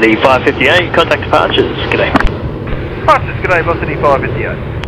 Velocity 558, contact departures, g'day. Departures, g'day, Velocity 558.